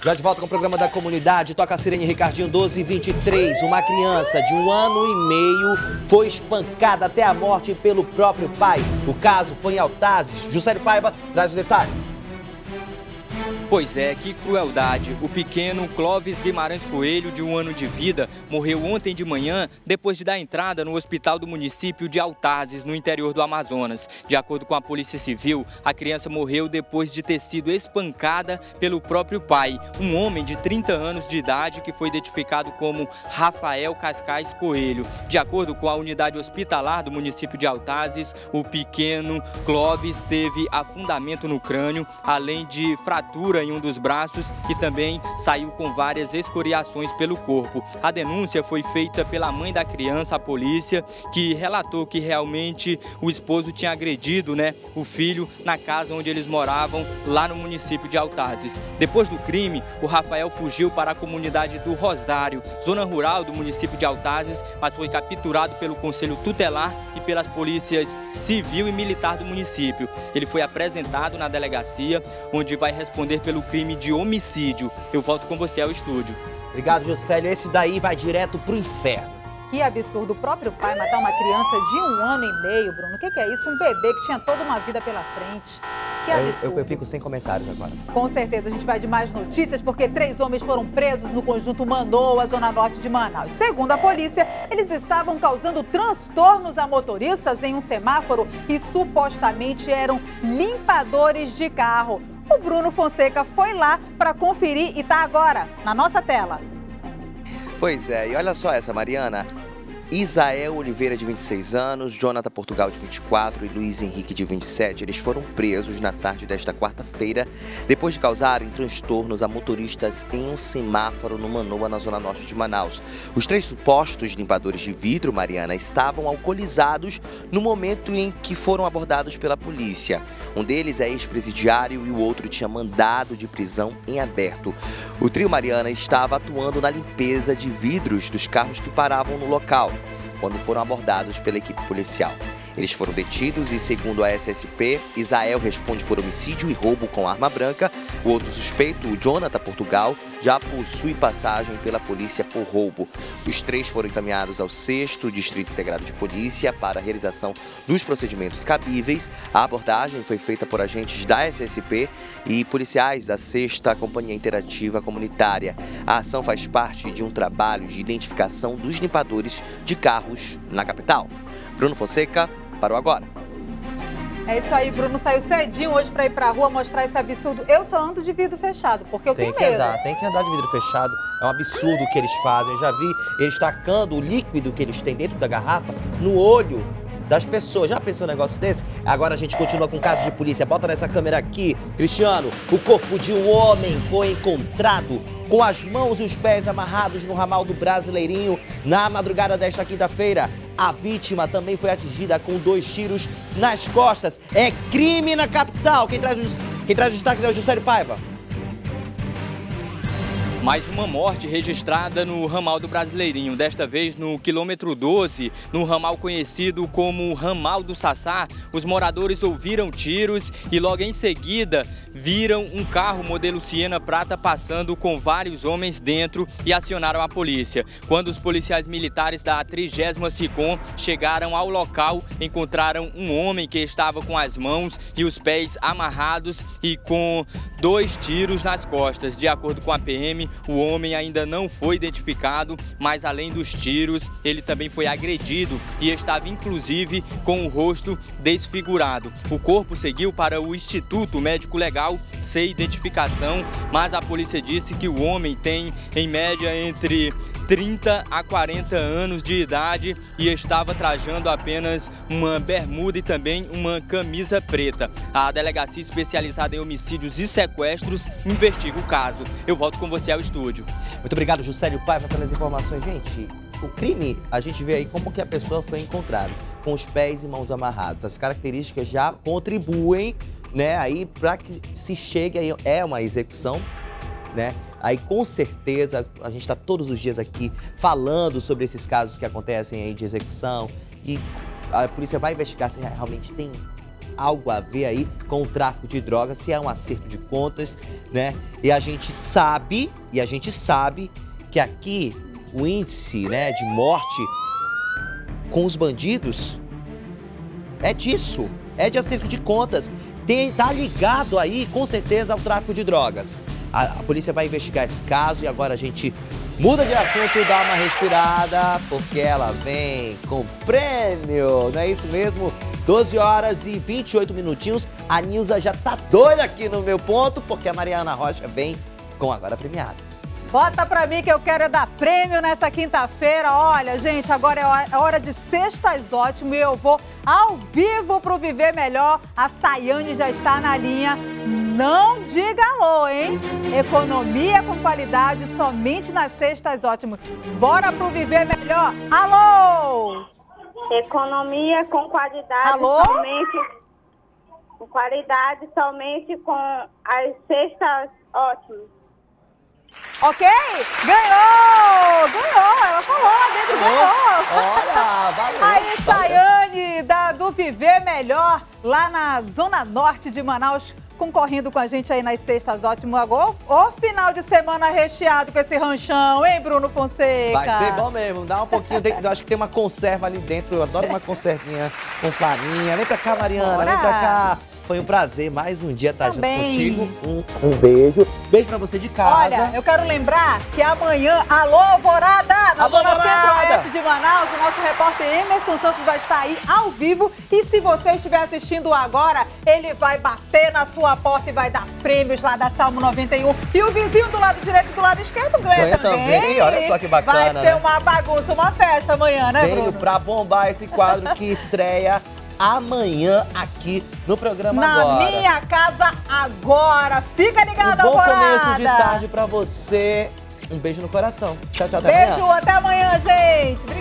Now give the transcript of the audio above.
Já de volta com o programa da comunidade, toca a sirene Ricardinho 1223. Uma criança de 1 ano e meio foi espancada até a morte pelo próprio pai. O caso foi em Altazes. Juscelio Paiva traz os detalhes. Pois é, que crueldade. O pequeno Clóvis Guimarães Coelho, de 1 ano de vida, morreu ontem de manhã depois de dar entrada no hospital do município de Altazes, no interior do Amazonas. De acordo com a Polícia Civil, a criança morreu depois de ter sido espancada pelo próprio pai, um homem de 30 anos de idade que foi identificado como Rafael Cascais Coelho. De acordo com a unidade hospitalar do município de Altazes, o pequeno Clóvis teve afundamento no crânio, além de fratura em um dos braços e também saiu com várias escoriações pelo corpo. A denúncia foi feita pela mãe da criança à polícia, que relatou que realmente o esposo tinha agredido, o filho na casa onde eles moravam, lá no município de Altazes. Depois do crime, o Rafael fugiu para a comunidade do Rosário, zona rural do município de Altazes, mas foi capturado pelo Conselho Tutelar e pelas polícias civil e militar do município. Ele foi apresentado na delegacia, onde vai responder pelo crime de homicídio. Eu volto com você ao estúdio. Obrigado, Juscelio. Esse daí vai direto pro inferno. Que absurdo. O próprio pai matar uma criança de 1 ano e meio, Bruno. O que é isso? Um bebê que tinha toda uma vida pela frente. Que absurdo. Eu fico sem comentários agora. Com certeza, a gente vai de mais notícias, porque 3 homens foram presos no conjunto Manoa, zona norte de Manaus. Segundo a polícia, eles estavam causando transtornos a motoristas em um semáforo e supostamente eram limpadores de carro. O Bruno Fonseca foi lá para conferir e está agora na nossa tela. Pois é, e olha só essa, Mariana. Isael Oliveira, de 26 anos, Jonathan Portugal, de 24 e Luiz Henrique, de 27, eles foram presos na tarde desta quarta-feira, depois de causarem transtornos a motoristas em um semáforo no Manoa, na zona norte de Manaus. Os 3 supostos limpadores de vidro, Mariana, estavam alcoolizados no momento em que foram abordados pela polícia. Um deles é ex-presidiário e o outro tinha mandado de prisão em aberto. O trio, Mariana, estava atuando na limpeza de vidros dos carros que paravam no local, quando foram abordados pela equipe policial. Eles foram detidos e, segundo a SSP, Isael responde por homicídio e roubo com arma branca. O outro suspeito, o Jonathan Portugal, já possui passagem pela polícia por roubo. Os 3 foram encaminhados ao 6º Distrito Integrado de Polícia para a realização dos procedimentos cabíveis. A abordagem foi feita por agentes da SSP e policiais da 6ª Companhia Interativa Comunitária. A ação faz parte de um trabalho de identificação dos limpadores de carros na capital. Bruno Fonseca, parou agora. É isso aí, Bruno saiu cedinho hoje para ir para a rua mostrar esse absurdo. Eu só ando de vidro fechado, porque eu tenho medo. Tem que andar de vidro fechado. É um absurdo o que eles fazem. Eu já vi eles tacando o líquido que eles têm dentro da garrafa no olho das pessoas. Já pensou um negócio desse? Agora a gente continua com o caso de polícia. Bota nessa câmera aqui, Cristiano. O corpo de um homem foi encontrado com as mãos e os pés amarrados no ramal do Brasileirinho na madrugada desta quinta-feira. A vítima também foi atingida com 2 tiros nas costas. É crime na capital. Quem traz os destaques é o Juscelio Paiva. Mais uma morte registrada no ramal do Brasileirinho, desta vez no quilômetro 12, no ramal conhecido como Ramal do Sassá. Os moradores ouviram tiros e logo em seguida viram um carro modelo Siena Prata passando com vários homens dentro e acionaram a polícia. Quando os policiais militares da 30ª SICOM chegaram ao local, encontraram um homem que estava com as mãos e os pés amarrados e com 2 tiros nas costas. De acordo com a PM, o homem ainda não foi identificado, mas além dos tiros, ele também foi agredido e estava inclusive com o rosto desfigurado. O corpo seguiu para o Instituto Médico Legal sem identificação, mas a polícia disse que o homem tem em média entre 30 a 40 anos de idade e estava trajando apenas uma bermuda e também uma camisa preta. A delegacia especializada em homicídios e sequestros investiga o caso. Eu volto com você ao estúdio. Muito obrigado, Juscelio Paiva, pelas informações. Gente, o crime, a gente vê aí como que a pessoa foi encontrada, com os pés e mãos amarrados. As características já contribuem, aí para que se chegue aí, é uma execução, Aí, com certeza, a gente está todos os dias aqui falando sobre esses casos que acontecem aí de execução e a polícia vai investigar se realmente tem algo a ver aí com o tráfico de drogas, se é um acerto de contas, né? E a gente sabe que aqui o índice, né, de morte com os bandidos é disso, é de acerto de contas. Tá ligado aí, com certeza, ao tráfico de drogas. A polícia vai investigar esse caso e agora a gente muda de assunto e dá uma respirada, porque ela vem com prêmio, não é isso mesmo? 12 horas e 28 minutinhos, a Nilza já tá doida aqui no meu ponto, porque a Mariana Rocha vem com Agora Premiado. Bota pra mim que eu quero dar prêmio nessa quinta-feira. Olha, gente, agora é hora de Cestas Ótimo e eu vou ao vivo pro Viver Melhor. A Sayane já está na linha. Não diga alô, hein? Economia com qualidade somente nas Cestas Ótimo. Bora pro Viver Melhor. Alô! Economia com qualidade. Alô? Somente com as Cestas Ótimas. Ok? Ganhou! Ganhou! Ela falou lá dentro, ganhou! Olha, valeu! Aí, Sayane, do Viver Melhor, lá na Zona Norte de Manaus, concorrendo com a gente aí nas Cestas Ótimo. Agora, o final de semana recheado com esse ranchão, hein, Bruno Fonseca? Vai ser bom mesmo, dá um pouquinho, eu acho que tem uma conserva ali dentro, eu adoro uma conservinha com farinha. Vem pra cá, Mariana, Bora. vem pra cá. Foi um prazer, mais um dia estar junto Também. contigo. Um beijo. Beijo pra você de casa. Olha, eu quero lembrar que amanhã, alô, Alvorada! Na Alô, Zona Alvorada! Centro-Oeste de Manaus, o nosso repórter Emerson Santos vai estar aí ao vivo. E se você estiver assistindo agora, ele vai bater na sua porta e vai dar prêmios lá da Salmo 91. E o vizinho do lado direito e do lado esquerdo ganha também. Olha só que bacana, vai ser né? uma bagunça, uma festa amanhã, né, Venho Bruno? pra bombar esse quadro que estreia amanhã aqui no programa Agora. Na minha casa agora. Fica ligado, Um bom Alvorada. começo de tarde pra você. Um beijo no coração. Tchau, tchau, até Beijo, amanhã. até amanhã, gente.